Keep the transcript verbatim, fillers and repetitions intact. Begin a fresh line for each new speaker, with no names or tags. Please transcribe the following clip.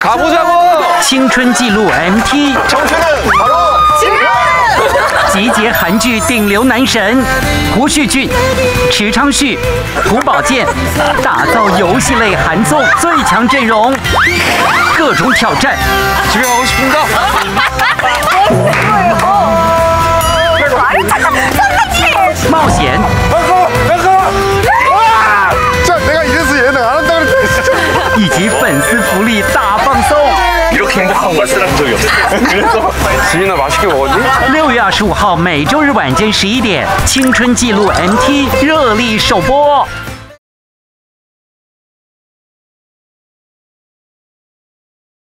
가보자고!
青春纪录 M T，
청춘은 바로 지금！
集结韩剧顶流男神胡旭俊、池昌旭、朴宝剑，打造游戏类韩综最强阵容，各种挑战。
집에 가고 싶은가?
冒险，
자, 내가 이래서 예능 안 한다 그랬지.
以及粉丝福利大放送。
이렇게 행복한 걸 쓰는 적이 없어요. 그래서
지민아 맛있게 먹었니?
六月二十五号每周日晚间十一点，《青春纪录 M T》热力首播。